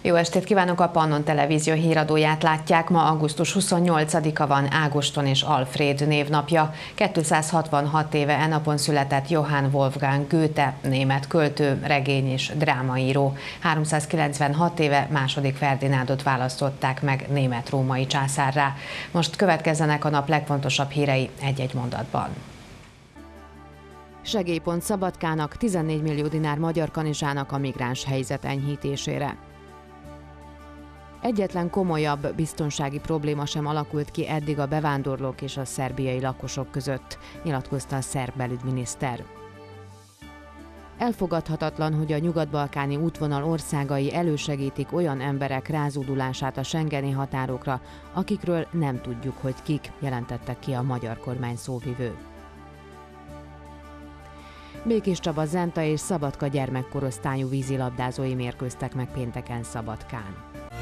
Jó estét kívánok! A Pannon Televízió híradóját látják. Ma augusztus 28-a van Ágoston és Alfréd névnapja. 266 éve e napon született Johann Wolfgang Goethe, német költő, regény és drámaíró. 396 éve II. Ferdinándot választották meg német-római császárrá. Most következzenek a nap legfontosabb hírei egy-egy mondatban. Segélypont Szabadkának, 14 millió dinár magyar kanizsának a migráns helyzet enyhítésére. Egyetlen komolyabb biztonsági probléma sem alakult ki eddig a bevándorlók és a szerbiai lakosok között, nyilatkozta a szerb belügyminiszter. Elfogadhatatlan, hogy a nyugat-balkáni útvonal országai elősegítik olyan emberek rázódulását a schengeni határokra, akikről nem tudjuk, hogy kik, jelentette ki a magyar kormány szóvivő. Békés Csaba Zenta és Szabadka gyermekkorosztályú vízilabdázói mérkőztek meg pénteken Szabadkán.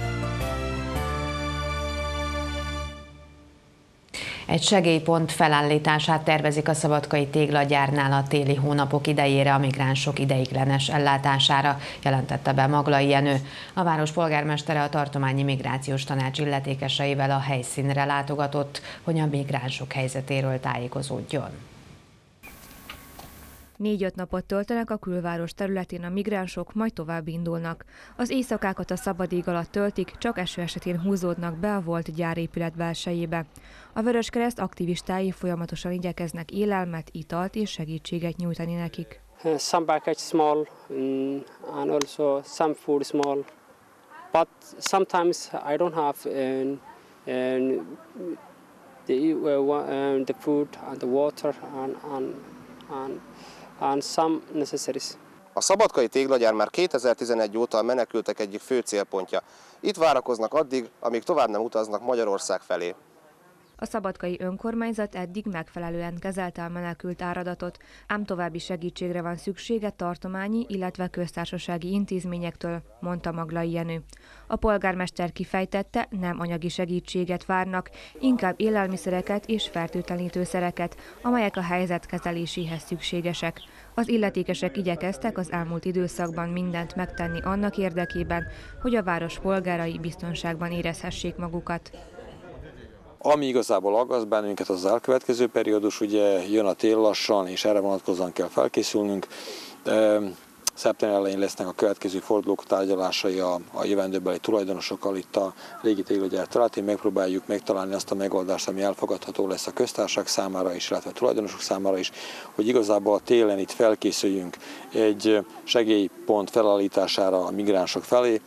Egy segélypont felállítását tervezik a szabadkai téglagyárnál a téli hónapok idejére a migránsok ideiglenes ellátására, jelentette be Maglai Jenő. A város polgármestere a tartományi migrációs tanács illetékeseivel a helyszínre látogatott, hogy a migránsok helyzetéről tájékozódjon. 4-5 napot töltenek a külváros területén a migránsok, majd tovább indulnak. Az éjszakákat a szabad ég alatt töltik, csak eső esetén húzódnak be a volt gyárépület belsejébe. A Vöröskereszt aktivistái folyamatosan igyekeznek élelmet, italt és segítséget nyújtani nekik. Some package small and also some food small, but sometimes I don't have the food and the water and some necessaries. A szabadkai téglagyár már 2011 óta a menekültek egyik fő célpontja. Itt várakoznak addig, amíg tovább nem utaznak Magyarország felé. A szabadkai önkormányzat eddig megfelelően kezelte a menekült áradatot, ám további segítségre van szüksége tartományi, illetve köztársasági intézményektől, mondta Maglai Jenő. A polgármester kifejtette, nem anyagi segítséget várnak, inkább élelmiszereket és fertőtlenítőszereket, amelyek a helyzet kezeléséhez szükségesek. Az illetékesek igyekeztek az elmúlt időszakban mindent megtenni annak érdekében, hogy a város polgárai biztonságban érezhessék magukat. Ami igazából aggaszt bennünket, az elkövetkező periódus, ugye jön a tél lassan, és erre vonatkozóan kell felkészülnünk. Szeptember elején lesznek a következő fordulók tárgyalásai a jövendőbeli tulajdonosokkal itt a régi téglagyár területén. Megpróbáljuk megtalálni azt a megoldást, ami elfogadható lesz a köztársaság számára is, illetve a tulajdonosok számára is, hogy igazából a télen itt felkészüljünk egy segélypont felállítására a migránsok felé.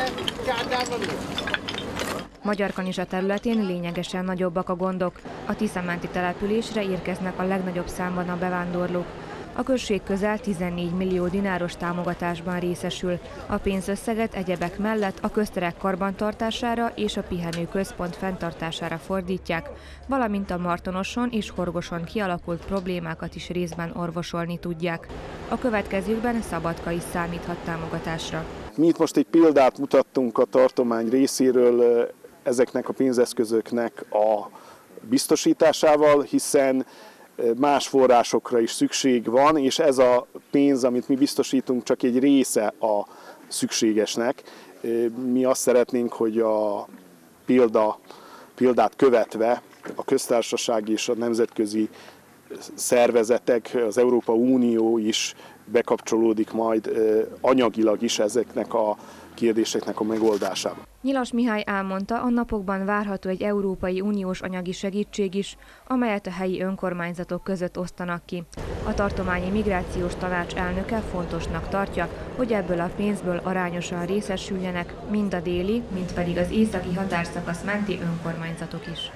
Magyarkanizsa területén lényegesen nagyobbak a gondok. A Tisza-menti településre érkeznek a legnagyobb számban a bevándorlók. A község közel 14 millió dináros támogatásban részesül. A pénzösszeget egyebek mellett a közterek karbantartására és a pihenőközpont fenntartására fordítják, valamint a Martonoson és Horgoson kialakult problémákat is részben orvosolni tudják. A következőkben Szabadka is számíthat támogatásra. Mi itt most egy példát mutattunk a tartomány részéről ezeknek a pénzeszközöknek a biztosításával, hiszen más forrásokra is szükség van, és ez a pénz, amit mi biztosítunk, csak egy része a szükségesnek. Mi azt szeretnénk, hogy a példát követve a köztársaság és a nemzetközi szervezetek, az Európai Unió is bekapcsolódik majd anyagilag is ezeknek a kérdéseknek a megoldásába. Nyilas Mihály elmondta, a napokban várható egy Európai Uniós anyagi segítség is, amelyet a helyi önkormányzatok között osztanak ki. A tartományi migrációs tanács elnöke fontosnak tartja, hogy ebből a pénzből arányosan részesüljenek mind a déli, mind pedig az északi határszakasz menti önkormányzatok is.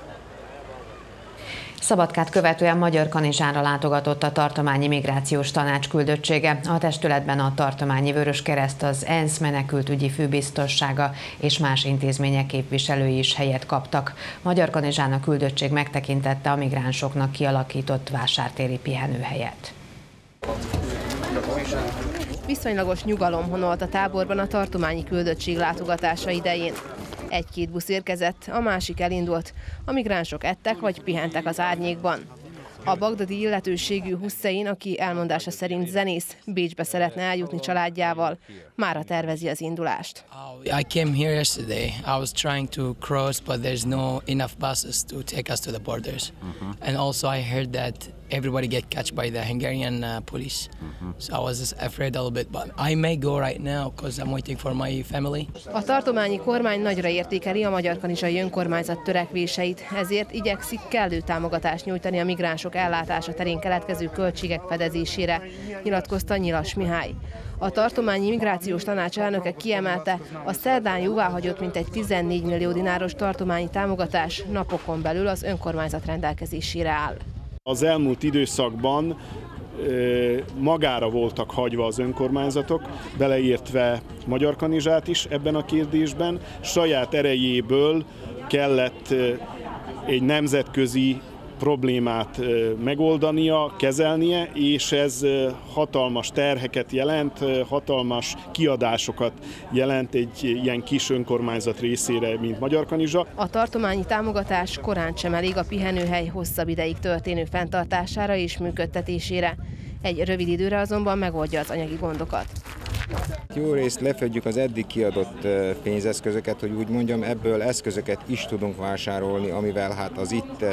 Szabadkát követően Magyarkanizsára látogatott a tartományi migrációs tanács küldöttsége. A testületben a tartományi Vöröskereszt, az ENSZ menekültügyi főbiztossága és más intézmények képviselői is helyet kaptak. Magyarkanizsán a küldöttség megtekintette a migránsoknak kialakított vásártéri pihenőhelyet. Viszonylagos nyugalom honolt a táborban a tartományi küldöttség látogatása idején. Egy-két busz érkezett, a másik elindult, a migránsok ettek vagy pihentek az árnyékban. A bagdadi illetőségű Hussein, aki elmondása szerint zenész, Bécsbe szeretne eljutni családjával, mára tervezi az indulást. I came here yesterday. I was trying to cross, but there's no enough buses to take us to the borders. And also I heard that everybody get catched by the Hungarian police. So I was just afraid a little bit, but I may go right now because I'm waiting for my family. A tartományi kormány nagyra értékeli a Magyarkanizsai önkormányzat törekvéseit, ezért igyekszik kellő támogatást nyújtani a migránsok ellátása terén keletkező költségek fedezésére, nyilatkozta Nyilas Mihály. A tartományi migrációs tanács elnöke kiemelte, a szerdán jóváhagyott mintegy 14 millió dináros tartományi támogatás napokon belül az önkormányzat rendelkezésére áll. Az elmúlt időszakban magára voltak hagyva az önkormányzatok, beleértve Magyarkanizsát is ebben a kérdésben. Saját erejéből kellett egy nemzetközi problémát megoldania, kezelnie, és ez hatalmas terheket jelent, hatalmas kiadásokat jelent egy ilyen kis önkormányzat részére, mint Magyarkanizsa. A tartományi támogatás korán sem elég a pihenőhely hosszabb ideig történő fenntartására és működtetésére. Egy rövid időre azonban megoldja az anyagi gondokat. Jó részt lefedjük az eddig kiadott pénzeszközöket, hogy úgy mondjam, ebből eszközöket is tudunk vásárolni, amivel hát az itt,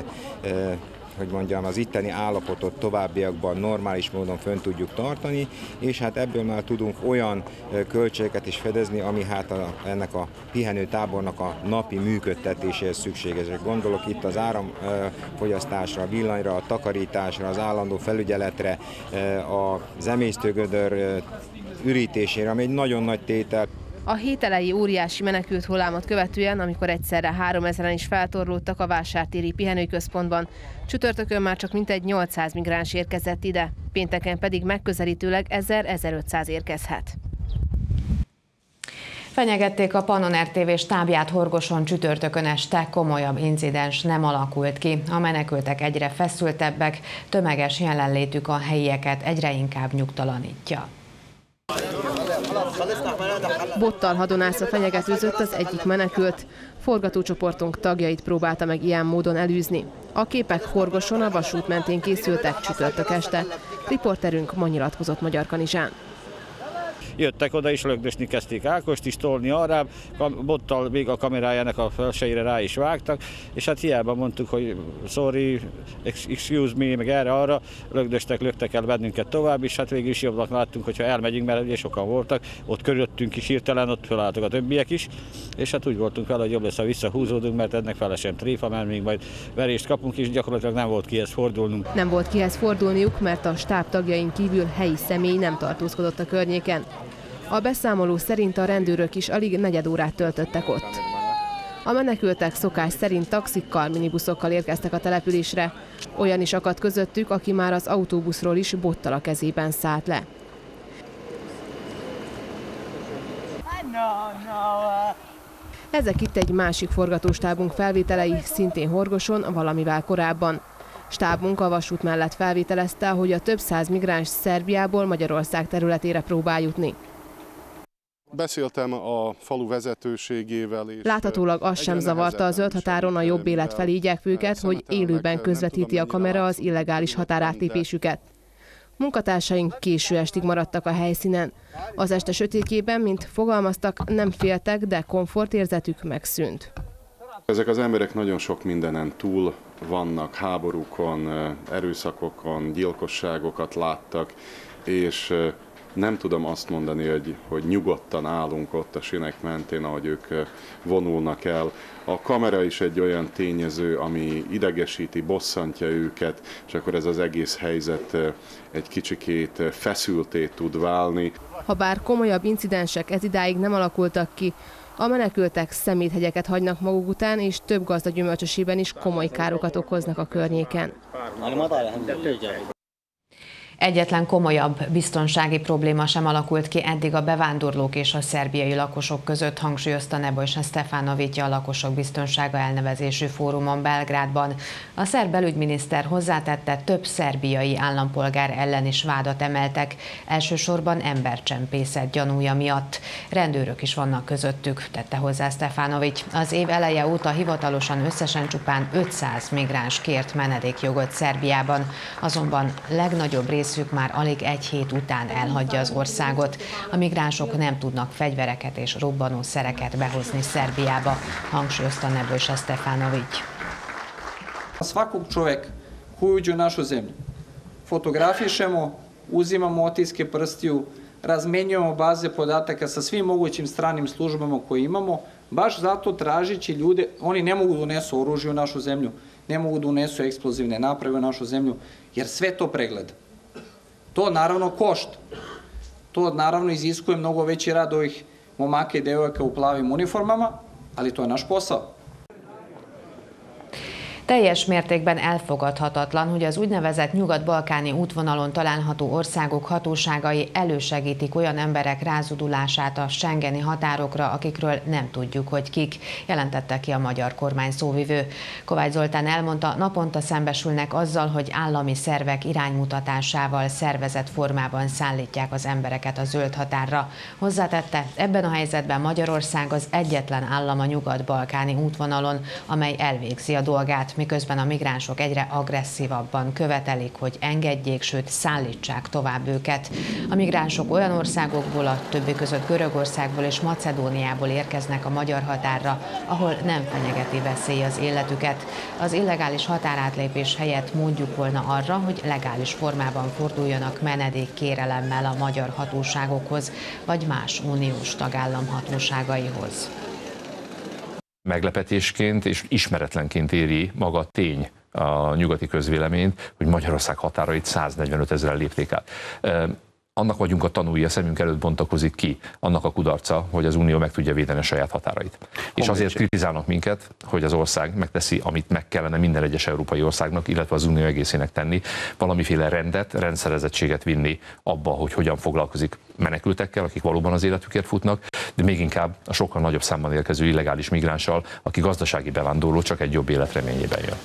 az itteni állapotot továbbiakban normális módon fönn tudjuk tartani, és hát ebből már tudunk olyan költségeket is fedezni, ami hát ennek a pihenőtábornak a napi működtetéséhez szükséges. Gondolok itt az áramfogyasztásra, a villanyra, a takarításra, az állandó felügyeletre, az emésztőgödör ürítésére, ami egy nagyon nagy tétel. A hét elejé óriási menekült hullámot követően, amikor egyszerre 3000-en is feltorlódtak a vásártéri pihenőközpontban, csütörtökön már csak mintegy 800 migráns érkezett ide, pénteken pedig megközelítőleg 1000-1500 érkezhet. Fenyegették a Pannon RTV stábját Horgoson csütörtökön este, komolyabb incidens nem alakult ki. A menekültek egyre feszültebbek, tömeges jelenlétük a helyieket egyre inkább nyugtalanítja. Bottal hadonászva fenyegetőzött az egyik menekült. Forgatócsoportunk tagjait próbálta meg ilyen módon elűzni. A képek Horgoson a vasút mentén készültek csütörtök este. Riporterünk ma nyilatkozott Magyarkanizsán. Jöttek oda és lögdösni kezdték Ákost is, tolni arrább, bottal még a kamerájának a felsejére rá is vágtak, és hát hiába mondtuk, hogy sorry, excuse me, meg erre-arra, lögtek el bennünket tovább, és hát végül is jobbnak láttunk, hogyha elmegyünk, mert ugye sokan voltak, ott körülöttünk is hirtelen, ott felálltak a többiek is, és hát úgy voltunk vele, hogy jobb lesz, ha visszahúzódunk, mert ennek fele sem tréfa, mert még majd verést kapunk, és gyakorlatilag nem volt kihez fordulnunk. Nem volt kihez fordulniuk, mert a stáb tagjain kívül helyi személy nem tartózkodott a környéken. A beszámoló szerint a rendőrök is alig negyed órát töltöttek ott. A menekültek szokás szerint taxikkal, minibuszokkal érkeztek a településre. Olyan is akadt közöttük, aki már az autóbuszról is bottal a kezében szállt le. Ezek itt egy másik forgatóstábunk felvételei, szintén Horgoson, valamivel korábban. Stábunk a vasút mellett felvételezte, hogy a több száz migráns Szerbiából Magyarország területére próbál jutni. Beszéltem a falu vezetőségével. És láthatólag az sem zavarta a zöld határon a jobb élet felé igyekvőket, hogy élőben közvetíti a kamera az illegális határátlépésüket. Munkatársaink késő estig maradtak a helyszínen. Az este sötétjében, mint fogalmaztak, nem féltek, de komfortérzetük megszűnt. Ezek az emberek nagyon sok mindenen túl vannak, háborúkon, erőszakokon, gyilkosságokat láttak, és nem tudom azt mondani, hogy nyugodtan állunk ott a sinek mentén, ahogy ők vonulnak el. A kamera is egy olyan tényező, ami idegesíti, bosszantja őket, és akkor ez az egész helyzet egy kicsikét feszülté tud válni. Habár komolyabb incidensek ezidáig nem alakultak ki, a menekültek szeméthegyeket hagynak maguk után, és több gazda gyümölcsösében is komoly károkat okoznak a környéken. Egyetlen komolyabb biztonsági probléma sem alakult ki eddig a bevándorlók és a szerbiai lakosok között, hangsúlyozta Nebojša Stefanović a Lakosok Biztonsága elnevezésű fórumon Belgrádban. A szerb belügyminiszter hozzátette, több szerbiai állampolgár ellen is vádat emeltek, elsősorban embercsempészet gyanúja miatt. Rendőrök is vannak közöttük, tette hozzá Stefanović. Az év eleje óta hivatalosan összesen csupán 500 migráns kért menedékjogot Szerbiában, azonban legnagyobb részük már alig egy hét után elhagyja az országot. A migránsok nem tudnak fegyvereket és robbanószereket behozni Szerbiába, hangsúlyozta Nebojša Stefanović. Svakog čoveka koji uđe u našu zemlju fotografišemo, uzimamo otiske prstiju, razmenjujemo baze podataka sa svim mogućim stranim službama koje imamo, baš zato tražići ljude, oni ne mogu da unesu oružje u našu zemlju, ne mogu da unesu eksplozivne naprave u našu zemlju, jer sve to pregleda. To naravno košta. To naravno iziskuje mnogo veći rad ovih momaka i devojaka u plavim uniformama, ali to je naš posao. Teljes mértékben elfogadhatatlan, hogy az úgynevezett nyugat-balkáni útvonalon található országok hatóságai elősegítik olyan emberek rázudulását a schengeni határokra, akikről nem tudjuk, hogy kik, jelentette ki a magyar kormány szóvivő. Kovács Zoltán elmondta, naponta szembesülnek azzal, hogy állami szervek iránymutatásával szervezett formában szállítják az embereket a zöld határra. Hozzátette, ebben a helyzetben Magyarország az egyetlen állam a nyugat-balkáni útvonalon, amely elvégzi a dolgát, miközben a migránsok egyre agresszívabban követelik, hogy engedjék, sőt szállítsák tovább őket. A migránsok olyan országokból, a többi között Görögországból és Macedóniából érkeznek a magyar határra, ahol nem fenyegeti veszély az életüket. Az illegális határátlépés helyett módjuk volna arra, hogy legális formában forduljanak menedékkérelemmel a magyar hatóságokhoz, vagy más uniós tagállam hatóságaihoz. Meglepetésként és ismeretlenként éri maga a tény a nyugati közvéleményt, hogy Magyarország határait 145 000-en lépték át. Annak vagyunk a tanúi, a szemünk előtt bontakozik ki annak a kudarca, hogy az Unió meg tudja védeni a saját határait. És azért kritizálnak minket, hogy az ország megteszi, amit meg kellene minden egyes európai országnak, illetve az Unió egészének tenni, valamiféle rendet, rendszerezettséget vinni abba, hogy hogyan foglalkozik menekültekkel, akik valóban az életükért futnak, de még inkább a sokkal nagyobb számban érkező illegális migránssal, aki gazdasági bevándorló, csak egy jobb élet reményében jön.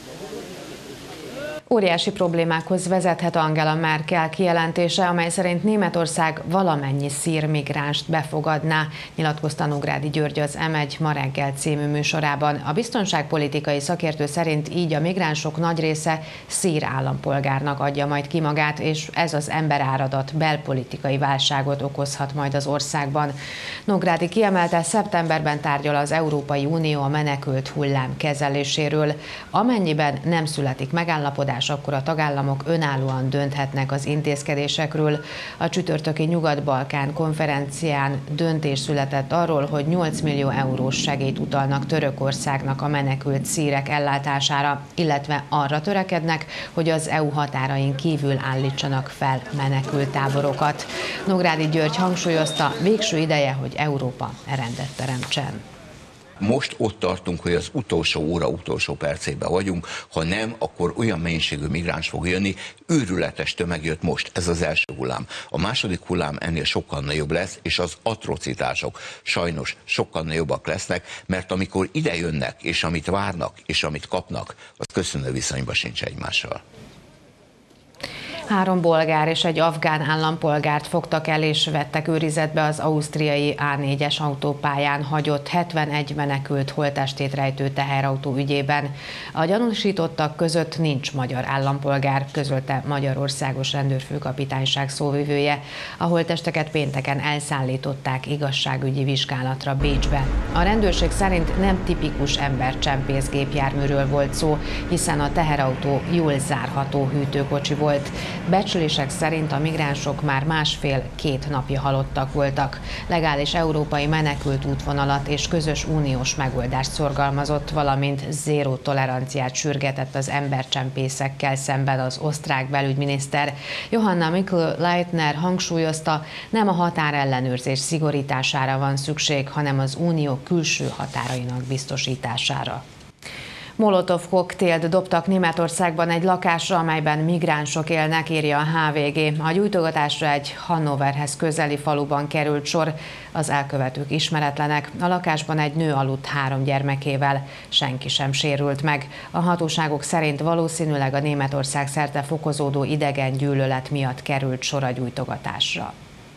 Óriási problémákhoz vezethet Angela Merkel kijelentése, amely szerint Németország valamennyi szír migránst befogadná, nyilatkozta Nógrádi György az M1 Ma reggel című műsorában. A biztonságpolitikai szakértő szerint így a migránsok nagy része szír állampolgárnak adja majd ki magát, és ez az emberáradat belpolitikai válságot okozhat majd az országban. Nógrádi kiemelte, szeptemberben tárgyal az Európai Unió a menekült hullám kezeléséről. Amennyiben nem születik megállapodás, akkor a tagállamok önállóan dönthetnek az intézkedésekről. A csütörtöki Nyugat-Balkán konferencián döntés született arról, hogy 8 millió eurós segélyt utalnak Törökországnak a menekült szírek ellátására, illetve arra törekednek, hogy az EU határain kívül állítsanak fel menekülttáborokat. Nógrádi György hangsúlyozta, végső ideje, hogy Európa rendet teremtsen. Most ott tartunk, hogy az utolsó óra, utolsó percében vagyunk, ha nem, akkor olyan mennyiségű migráns fog jönni, őrületes tömeg jött most, ez az első hullám. A második hullám ennél sokkal nagyobb lesz, és az atrocitások sajnos sokkal nagyobbak lesznek, mert amikor ide jönnek, és amit várnak, és amit kapnak, az köszönő viszonyban sincs egymással. 3 bolgár és egy afgán állampolgárt fogtak el és vettek őrizetbe az ausztriai A4-es autópályán hagyott 71 menekült holttestét rejtő teherautó ügyében. A gyanúsítottak között nincs magyar állampolgár, közölte Magyarországos Rendőrfőkapitányság szóvivője. A holttesteket pénteken elszállították igazságügyi vizsgálatra Bécsbe. A rendőrség szerint nem tipikus embercsempész gépjárműről volt szó, hiszen a teherautó jól zárható hűtőkocsi volt. Becslések szerint a migránsok már 1,5-2 napja halottak voltak. Legális európai menekült útvonalat és közös uniós megoldást szorgalmazott, valamint zéró toleranciát sürgetett az embercsempészekkel szemben az osztrák belügyminiszter. Johanna Mikl-Leitner hangsúlyozta, nem a határellenőrzés szigorítására van szükség, hanem az unió külső határainak biztosítására. Molotov koktélt dobtak Németországban egy lakásra, amelyben migránsok élnek, írja a HVG. A gyújtogatásra egy Hannoverhez közeli faluban került sor, az elkövetők ismeretlenek. A lakásban egy nő aludt 3 gyermekével, senki sem sérült meg. A hatóságok szerint valószínűleg a Németország szerte fokozódó idegen gyűlölet miatt került sor a gyújtogatásra.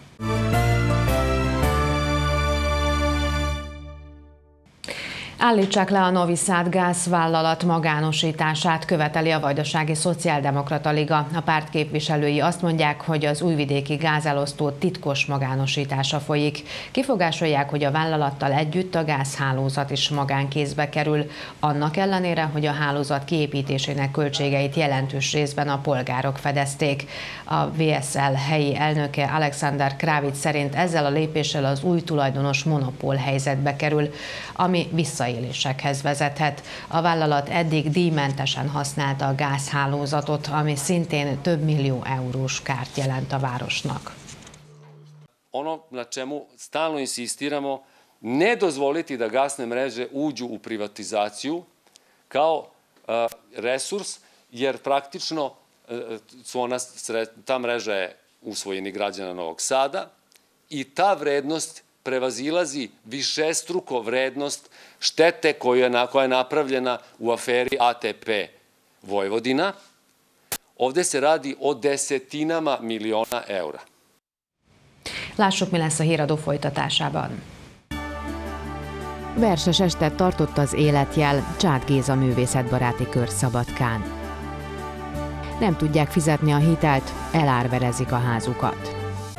Állítsák le a Novi Sad gázvállalat magánosítását, követeli a Vajdasági Szociáldemokrata Liga. A párt képviselői azt mondják, hogy az újvidéki gázelosztó titkos magánosítása folyik. Kifogásolják, hogy a vállalattal együtt a gázhálózat is magánkézbe kerül, annak ellenére, hogy a hálózat kiépítésének költségeit jelentős részben a polgárok fedezték. A VSL helyi elnöke Alexander Kravitz szerint ezzel a lépéssel az új tulajdonos monopól helyzetbe kerül, ami visszaélésekhez vezethet. A vállalat eddig díjmentesen használta a gázhálózatot, ami szintén több millió eurós kárt jelent a városnak. Ono na čemu stalno insistiramo, ne dozvoliti da gasne mreže uđu u privatizaciju kao resurs, jer praktično ta mreža je u svojini građana Novog Sada i ta vrednost prevazilazi višestruko vrednost štete koja je napravljena u aferi ATP Vojvodina. Ovdje se radi o desetinama miliona eura. Lássuk, mi lesz a híradó folytatásában. Verses estet tartott az Életjel, Csád Géza művészetbaráti kör Szabadkán. Nem tudják fizetni a hitelt, elárverezik a házukat.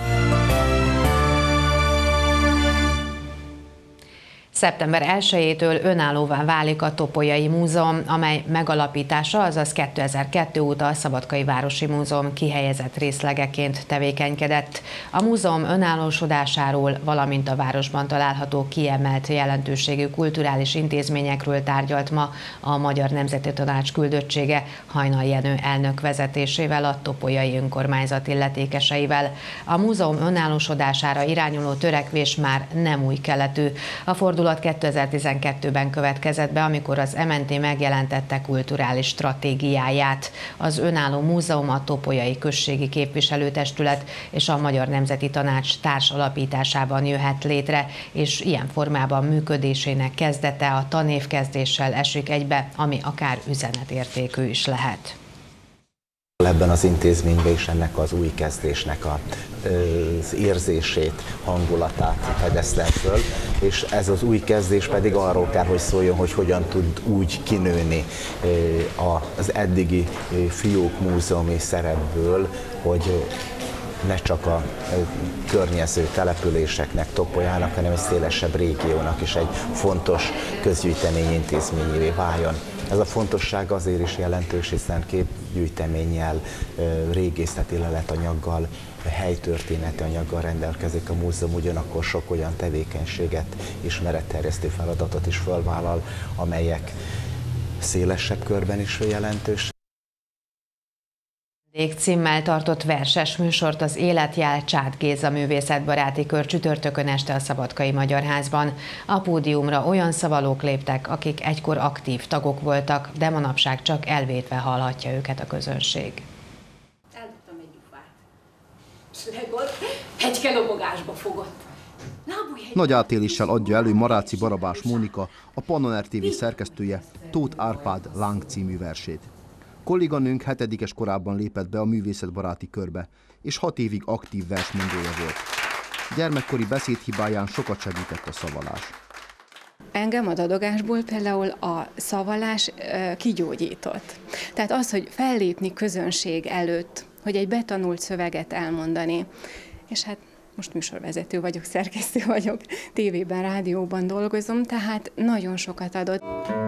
Szeptember 1-től önállóvá válik a Topolyai Múzeum, amely megalapítása, azaz 2002 óta a Szabadkai Városi Múzeum kihelyezett részlegeként tevékenykedett. A múzeum önállósodásáról, valamint a városban található kiemelt jelentőségű kulturális intézményekről tárgyalt ma a Magyar Nemzeti Tanács küldöttsége Hajnal Jenő elnök vezetésével, a Topolyai önkormányzat illetékeseivel. A múzeum önállósodására irányuló törekvés már nem új keletű. A fordulat 2012-ben következett be, amikor az MNT megjelentette kulturális stratégiáját. Az önálló múzeum a Topolyai Községi Képviselőtestület és a Magyar Nemzeti Tanács társalapításában jöhet létre, és ilyen formában működésének kezdete a tanévkezdéssel esik egybe, ami akár üzenetértékű is lehet. Ebben az hogy is ennek az új kezdésnek az érzését, hangulatát fedeztem föl, és ez az új kezdés pedig arról kell, hogy szóljon, hogy hogyan tud úgy kinőni az eddigi fiók múzeumi szerepből, hogy ne csak a környező településeknek, Topolyának, hanem egy szélesebb régiónak is egy fontos közgyűjtemény intézményévé váljon. Ez a fontosság azért is jelentős, hiszen képgyűjteménnyel, régészeti leletanyaggal, helytörténeti anyaggal rendelkezik a múzeum, ugyanakkor sok olyan tevékenységet, ismeretterjesztő feladatot is fölvállal, amelyek szélesebb körben is jelentős. Címmel tartott verses műsort az Életjel Csád Géza művészetbaráti kör csütörtökön este a Szabadkai Magyar Házban. A pódiumra olyan szavalók léptek, akik egykor aktív tagok voltak, de manapság csak elvétve hallhatja őket a közönség. Eldobtam egy gyufát. Slegott, hegykelobogásba fogott. Nagy átéléssel adja elő Maráci Barabás Mónika, a Pannon RTV szerkesztője, Tóth Árpád Láng című versét. Kolléganőnk 7-es korában lépett be a művészetbaráti körbe, és 6 évig aktív versmondója volt. Gyermekkori beszédhibáján sokat segített a szavalás. Engem a dadogásból például a szavalás kigyógyított. Tehát az, hogy fellépni közönség előtt, hogy egy betanult szöveget elmondani, és hát most műsorvezető vagyok, szerkesztő vagyok, tévében, rádióban dolgozom, tehát nagyon sokat adott.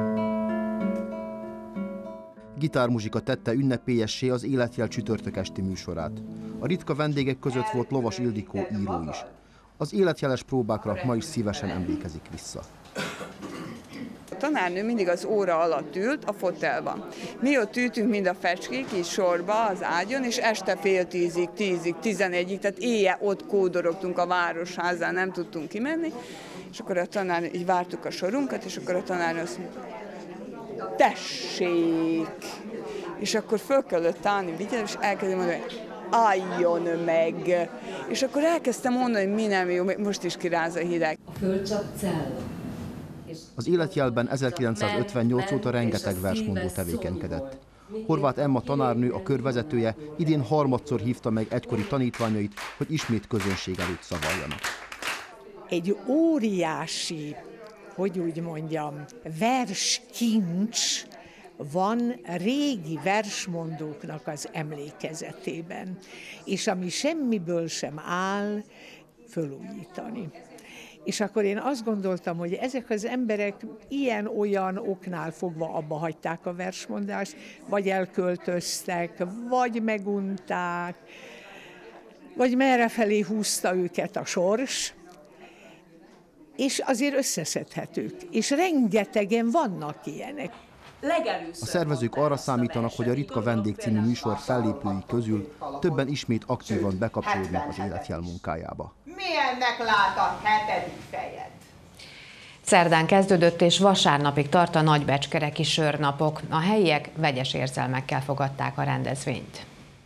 Gitármuzsika tette ünnepélyessé az Életjel csütörtök esti műsorát. A ritka vendégek között volt Lovas Ildikó író is. Az életjeles próbákra ma is szívesen emlékezik vissza. A tanárnő mindig az óra alatt ült a fotelban. Mi ott ültünk mind a fecskék így sorba az ágyon, és este fél 10-ig, 10-ig, 11-ig, tehát éjjel ott kódorogtunk a városházán, nem tudtunk kimenni, és akkor a tanárnő, így vártuk a sorunkat, és akkor a tanárnő azt mondta, tessék! És akkor föl kellett állni, vigyázz, és elkezdem mondani, álljon meg! És akkor elkezdtem mondani, hogy mi nem jó, most is kiráz a hideg. A föld csak cella. Az Életjelben 1958 óta rengeteg versmondó tevékenykedett. Horváth Emma tanárnő, a kör vezetője idén harmadszor hívta meg egykori tanítványait, hogy ismét közönség előtt szavaljanak. Egy óriási, hogy úgy mondjam, verskincs van régi versmondóknak az emlékezetében, és ami semmiből sem áll, fölújítani. És akkor én azt gondoltam, hogy ezek az emberek ilyen-olyan oknál fogva abba hagyták a versmondást, vagy elköltöztek, vagy megunták, vagy merrefelé húzta őket a sors, és azért összeszedhetők. És rengetegen vannak ilyenek. A szervezők arra számítanak, hogy a Ritka Vendég című műsor fellépői közül többen ismét aktívan bekapcsolódnak az Életjel munkájába. Milyennek lát a 7. fejed? Szerdán kezdődött és vasárnapig tart a nagybecskereki sörnapok. A helyiek vegyes érzelmekkel fogadták a rendezvényt.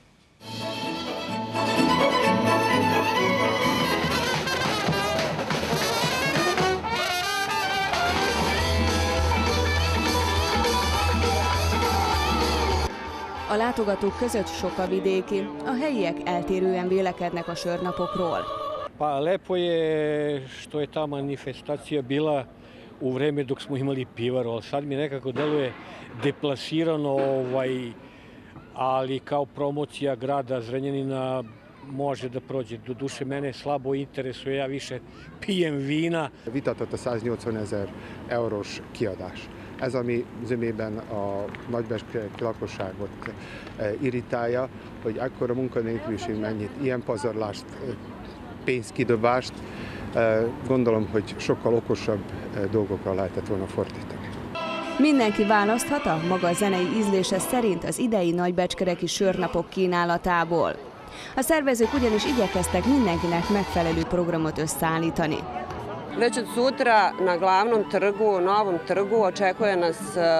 A látogatók között sok a vidéki, a helyiek eltérően vélekednek a sörnapokról. Pa lepo je što je ta manifestacija bila u vreme dok smo imali pivaru, ali sad mi nekako deluje deplasirano, ali kao promocija grada Zrenjanina može da prođe. Doduše mene slabo interesuje, ja više pijem vina. Vitatott a 180 000 eurós kiadás. Ez, ami zömében a nagybecskereki lakosságot irritálja, hogy akkora munkanélküliség mennyit, ilyen pazarlást, pénzkidobást, gondolom, hogy sokkal okosabb dolgokra lehetett volna fordítani. Mindenki választhat a maga zenei ízlése szerint az idei nagybecskereki sörnapok kínálatából. A szervezők ugyanis igyekeztek mindenkinek megfelelő programot összeállítani. Već od sutra na glavnom trgu, Novom trgu, očekuje nas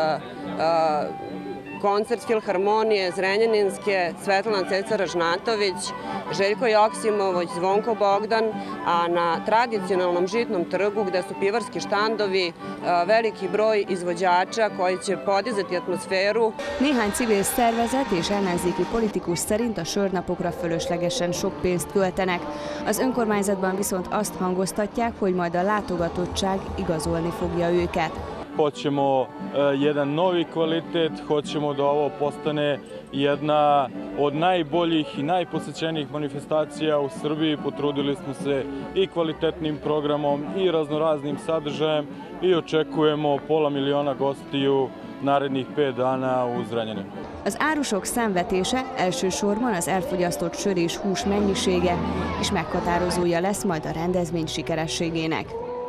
koncert Filharmonije Zrenjaninske, Svetlana Ceca-Ražnatović, Željko Joksimović, Zvonko Bogdan, a na tradicionalnom žitnom trgu gde su pivarski štandovi, veliki broj izvođača koji će podizati atmosféru. Néhány civil szervezet és ellenzéki politikus szerint a sörnapokra fölöslegesen sok pénzt költenek. Az önkormányzatban viszont azt hangoztatják, hogy majd a látogatottság igazolni fogja őket. Hoćemo jedan novi kvalitet, hoćemo da ovo postane jedna od najboljih i najposećenijih manifestacija u Srbiji. Potrudili smo se i kvalitetnim programom i raznoraznim sadržajem i očekujemo 500 000 gostiju narednih 5 dana u Zrenjaninu. Az árusok számvetése elsősorban az elfogyasztott sör és hús mennyisége és meghatározója lesz majd a rendezvény sikerességének.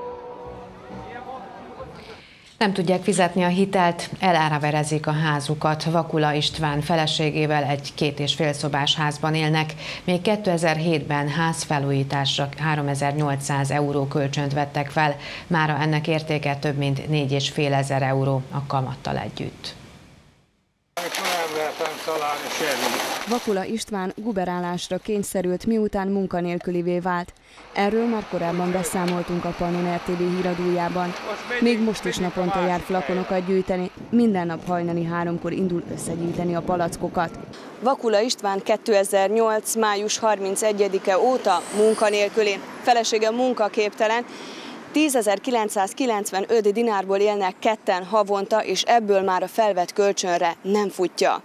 Nem tudják fizetni a hitelt, eláraverezik a házukat. Vakula István feleségével egy 2,5 szobás házban élnek. Még 2007-ben házfelújításra 3800 euró kölcsönt vettek fel. Mára ennek értéke több mint 4500 euró a kamattal együtt. Vakula István guberálásra kényszerült, miután munkanélkülivé vált. Erről már korábban beszámoltunk a Pannon RTV híradójában. Még most is naponta jár flakonokat gyűjteni, minden nap hajnali 3-kor indul összegyűjteni a palackokat. Vakula István 2008. május 31-e óta munkanélküli. Felesége munkaképtelen, 10.995 dinárból élnek ketten havonta, és ebből már a felvett kölcsönre nem futja.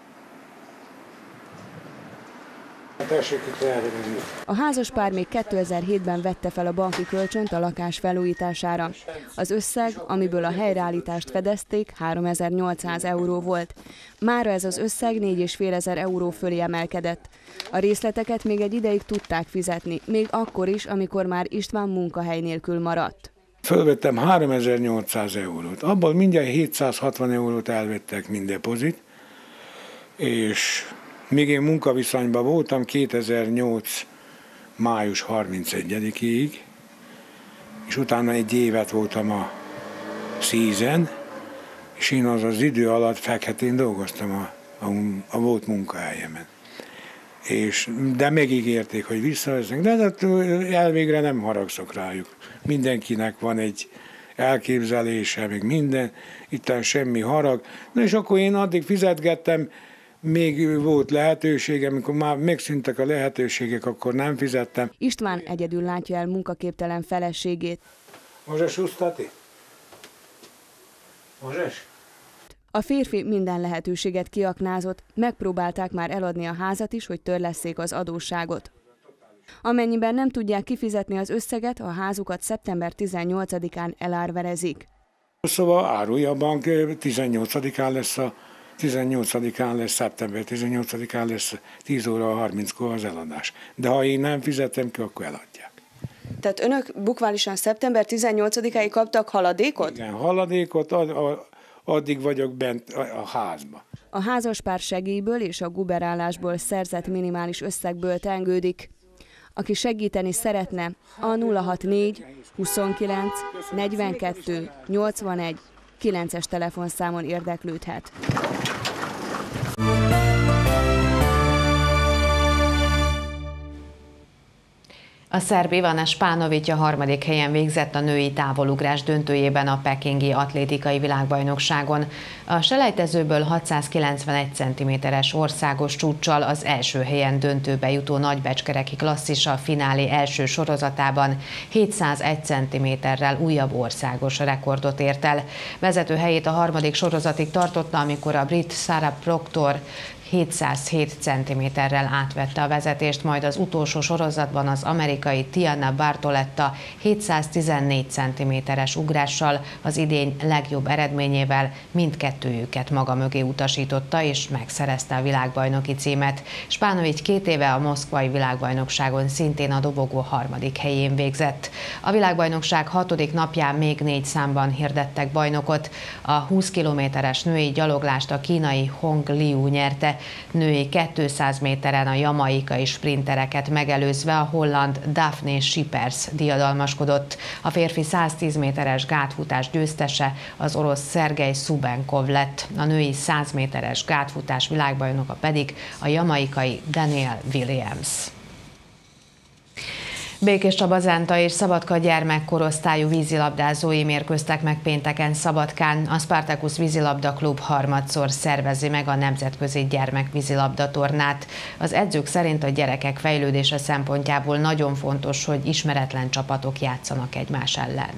A házaspár még 2007-ben vette fel a banki kölcsönt a lakás felújítására. Az összeg, amiből a helyreállítást fedezték, 3800 euró volt. Mára ez az összeg 4500 euró fölé emelkedett. A részleteket még egy ideig tudták fizetni, még akkor is, amikor már István munkahely nélkül maradt. Fölvettem 3800 eurót, abból mindjárt 760 eurót elvettek mind depozit, és még én munkaviszonyban voltam 2008. május 31-ig, és utána egy évet voltam a Szízen, és én az idő alatt fekhetén dolgoztam a volt munkahelyemen. De megígérték, hogy visszavesznek, de elvégre nem haragszok rájuk. Mindenkinek van egy elképzelése, meg minden, itt semmi harag. Na és akkor én addig fizetgettem, még volt lehetőség, amikor már megszűntek a lehetőségek, akkor nem fizettem. István egyedül látja el munkaképtelen feleségét. Możesz ustati? Możesz? A férfi minden lehetőséget kiaknázott, megpróbálták már eladni a házat is, hogy törlesszék az adósságot. Amennyiben nem tudják kifizetni az összeget, a házukat szeptember 18-án elárverezik. Szóval árulja a bank, 18-án lesz, szeptember 18-án lesz 10 óra 30-kor az eladás. De ha én nem fizetem ki, akkor eladják. Tehát önök bukválisan szeptember 18-áig kaptak haladékot? Igen, haladékot, addig vagyok bent a házba. A házaspár segélyből és a guberálásból szerzett minimális összegből tengődik. Aki segíteni szeretne, a 064 29 42 81 9-es telefonszámon érdeklődhet. A szerb Ivana Spanović a 3. helyen végzett a női távolugrás döntőjében a pekingi atlétikai világbajnokságon. A selejtezőből 691 cm-es országos csúccsal az első helyen döntőbe jutó nagybecskereki klasszisa finálé első sorozatában 701 cm-rel újabb országos rekordot ért el. Vezető helyét a 3. sorozatig tartotta, amikor a brit Sarah Proctor 707 cm-rel átvette a vezetést, majd az utolsó sorozatban az amerikai Tiana Bartoletta 714 cm-es ugrással, az idény legjobb eredményével mindkettőjüket maga mögé utasította és megszerezte a világbajnoki címet. Spanović 2 éve a moszkvai világbajnokságon szintén a dobogó 3. helyén végzett. A világbajnokság 6. napján még 4 számban hirdettek bajnokot. A 20 kilométeres női gyaloglást a kínai Hong Liu nyerte, női 200 méteren a jamaikai sprintereket megelőzve a holland Daphne Schippers diadalmaskodott. A férfi 110 méteres gátfutás győztese az orosz Szergej Szubenkov lett, a női 100 méteres gátfutás világbajnoka pedig a jamaikai Danielle Williams. Békés Csaba Zenta és Szabadka gyermekkorosztályú vízilabdázói mérkőztek meg pénteken Szabadkán. A Spartacus vízilabda klub harmadszor szervezi meg a nemzetközi gyermekvízilabda tornát. Az edzők szerint a gyerekek fejlődése szempontjából nagyon fontos, hogy ismeretlen csapatok játszanak egymás ellen.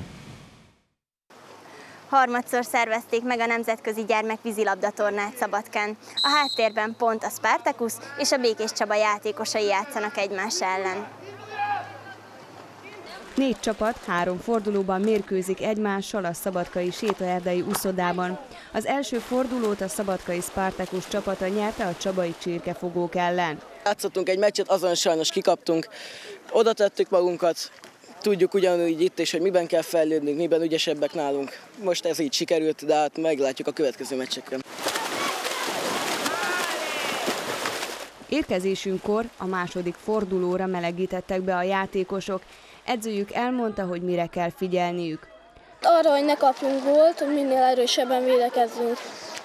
Harmadszor szervezték meg a nemzetközi gyermekvízilabda tornát Szabadkán. A háttérben pont a Spartacus és a Békés Csaba játékosai játszanak egymás ellen. 4 csapat 3 fordulóban mérkőzik egymással a szabadkai sétaerdei úszodában. Az első fordulót a szabadkai Spartacus csapata nyerte a csabai csirkefogók ellen. Játszottunk egy meccset, azon sajnos kikaptunk. Oda tettük magunkat, tudjuk ugyanúgy itt is, hogy miben kell fejlődnünk, miben ügyesebbek nálunk. Most ez így sikerült, de hát meglátjuk a következő meccseken. Érkezésünkkor a második fordulóra melegítettek be a játékosok. Edzőjük elmondta, hogy mire kell figyelniük. Arra, hogy ne kapjunk gólt, hogy minél erősebben védekezzünk.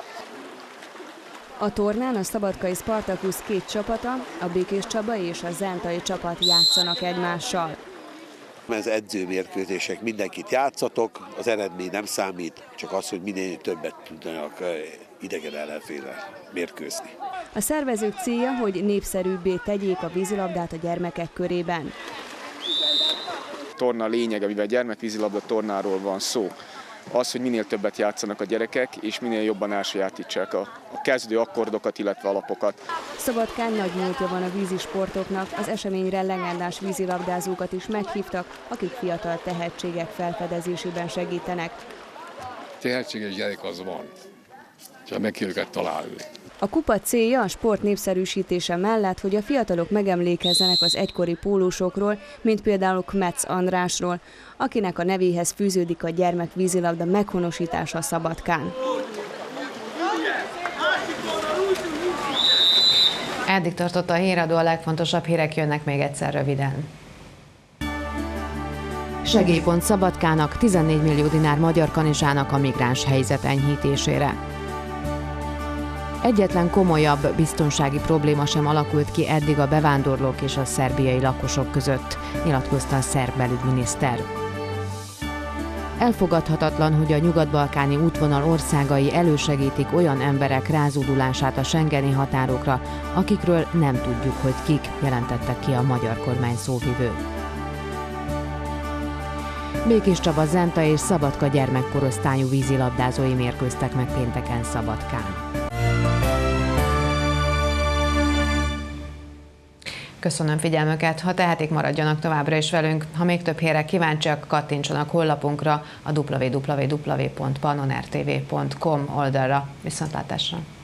A tornán a szabadkai Spartacus 2 csapata, a Békés Csaba és a zentai csapat játszanak egymással. Ez edzőmérkőzések, mindenkit játszatok, az eredmény nem számít, csak az, hogy minél többet tudnak idegen ellenféllel mérkőzni. A szervezők célja, hogy népszerűbbé tegyék a vízilabdát a gyermekek körében. Torna lényege, mivel gyermekvízilabda tornáról van szó, az, hogy minél többet játszanak a gyerekek, és minél jobban elsajátítsák a kezdő akkordokat, illetve alapokat. Szabadkán nagy múltja van a vízisportoknak, az eseményre legendás vízilabdázókat is meghívtak, akik fiatal tehetségek felfedezésében segítenek. Tehetséges gyerek az van, csak meg kell őket találni. A kupa célja a sport népszerűsítése mellett, hogy a fiatalok megemlékezzenek az egykori pólósokról, mint például Kmetz Andrásról, akinek a nevéhez fűződik a gyermekvízilabda meghonosítása Szabadkán. Eddig tartott a híradó, a legfontosabb hírek jönnek még egyszer röviden. Segélypont Szabadkának, 14 millió dinár Magyar Kanizsának a migráns helyzet enyhítésére. Egyetlen komolyabb biztonsági probléma sem alakult ki eddig a bevándorlók és a szerbiai lakosok között, nyilatkozta a szerb belügyminiszter. Elfogadhatatlan, hogy a nyugat-balkáni útvonal országai elősegítik olyan emberek rázódulását a schengeni határokra, akikről nem tudjuk, hogy kik, jelentettek ki a magyar kormány szóvivő. Békéscsaba, Zenta és Szabadka gyermekkorosztályú vízilabdázói mérkőztek meg pénteken Szabadkán. Köszönöm figyelmüket, ha tehetik, maradjanak továbbra is velünk. Ha még több hírre kíváncsiak, kattintsanak honlapunkra, a www.pannonertv.com oldalra. Viszontlátásra!